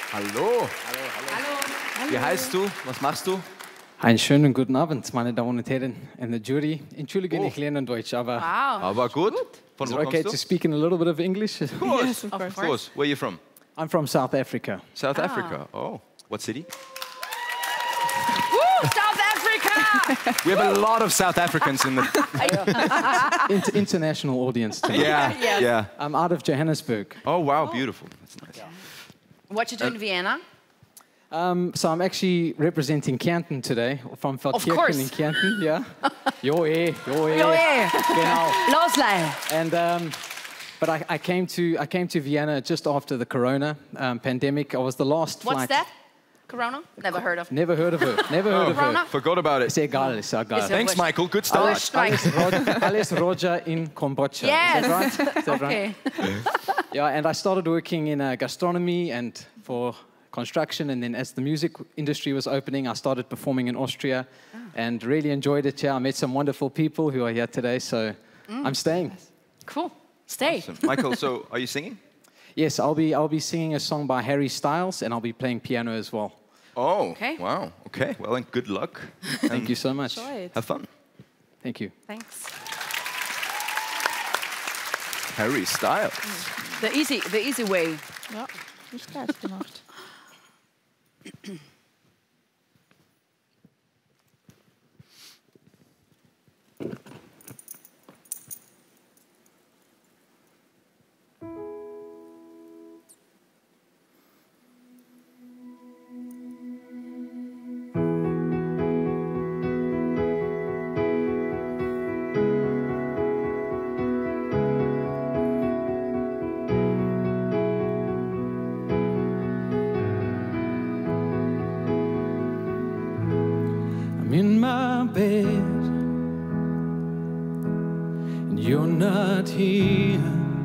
Hallo. Hallo. Wie heißt du? Was machst du? Einen schönen guten Abend, meine Damen und Herren in der Jury. Entschuldigung, Oh. ich lerne Deutsch, aber Wow. Aber gut. Von is wo it okay kommst to du? speak in a little bit of English? Of course. Yes, of Of course. Where are you from? I'm from South Africa. South Africa. Oh. What city? Woo, South Africa! We have a lot of South Africans in the... International audience tonight. Yeah, Yes. yeah. I'm out of Johannesburg. Oh, wow, beautiful. That's nice. What you do in Vienna? So I'm actually representing Kärnten today, from course. Feldkirchen in Kärnten, yeah. Joe. Joe. Genau. Loslei. And but I came to Vienna just after the Corona pandemic. I was the last What's flight. that? Corona? Never heard of. Never heard of her. Never heard of her. Corona? Forgot about it. Ist egal, ist egal. Ist ja Thanks, wurscht. Michael. Good start. Alice Roger in Kombucha. Yes. Is that right? Is that Okay. right? Yeah, and I started working in gastronomy and for construction, and then as the music industry was opening, I started performing in Austria and really enjoyed it here. I met some wonderful people who are here today, so I'm staying. Cool. Stay. Awesome. Michael, so are you singing? Yes, I'll be singing a song by Harry Styles, and I'll be playing piano as well. Oh, Okay. wow. Okay, well, then good luck. Thank you so much. Enjoy it. Have fun. Thank you. Thanks. Harry Styles. The easy way. Ja, nicht leicht gemacht. I'm in my bed, and you're not here.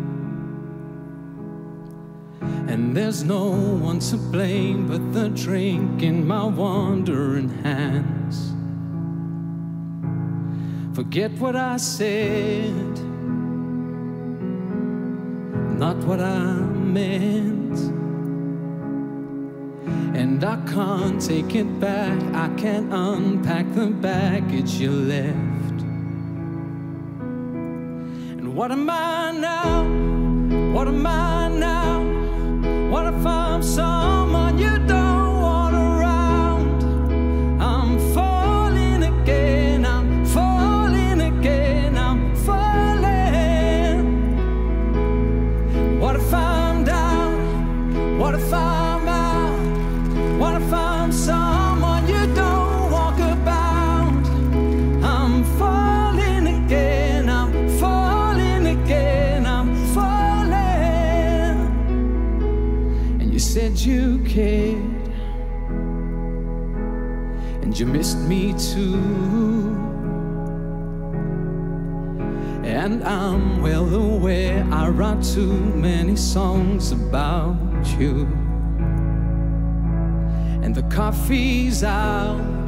And there's no one to blame but the drink in my wandering hands. Forget what I said, not what I meant. And I can't take it back, I can't unpack the baggage you left. And what am I now? What am I now? What if I'm someone you don't want around? I'm falling again, I'm falling again, I'm falling. What if I'm down? What if I'm out? What if I'm someone you don't walk about? I'm falling again, I'm falling again, I'm falling. And you said you cared, and you missed me too. And I'm well aware I write too many songs about you. And the coffee's out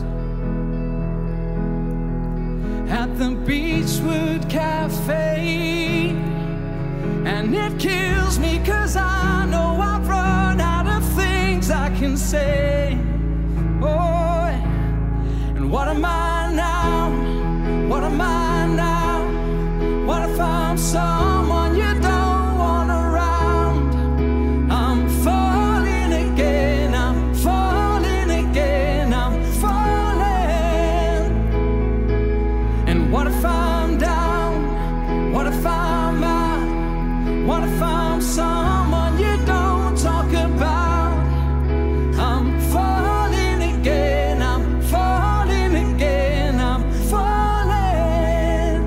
at the Beechwood Cafe, and it kills me 'cause I know I've run out of things I can say. Oh, and what am I now? What am I now? What if I'm someone you don't want around? I'm falling again, I'm falling again, I'm falling. And what if I'm down? What if I'm out? What if I'm someone you don't talk about? I'm falling again, I'm falling again, I'm falling.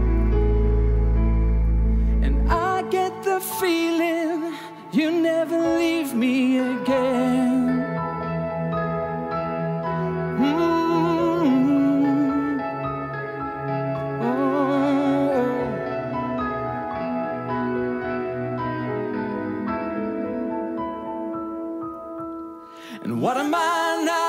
And I get the feeling you never leave me again. Oh. And what am I now?